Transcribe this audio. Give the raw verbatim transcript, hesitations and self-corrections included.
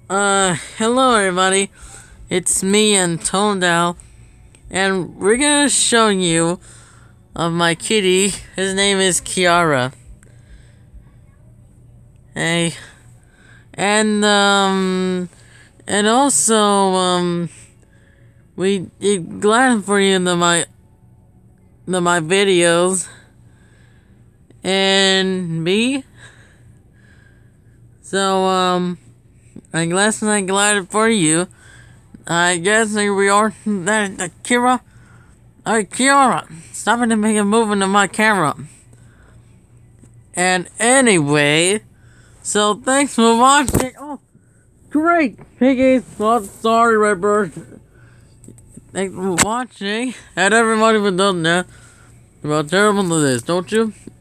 Uh, hello everybody, it's me and Tonedal, and we're gonna show you of my kitty. His name is Kirara. Hey, and um, and also um, we it glad for you to my to my videos, and me. So um. I'm glad I'm glad for you. I guess we are that uh, Kira. Alright, Kiara, stop it and make a move into my camera. And anyway, so thanks for watching. Oh, great, piggies. Oh, sorry, Redbird. Thanks for watching. And everybody who does that, about terrible it is, don't you?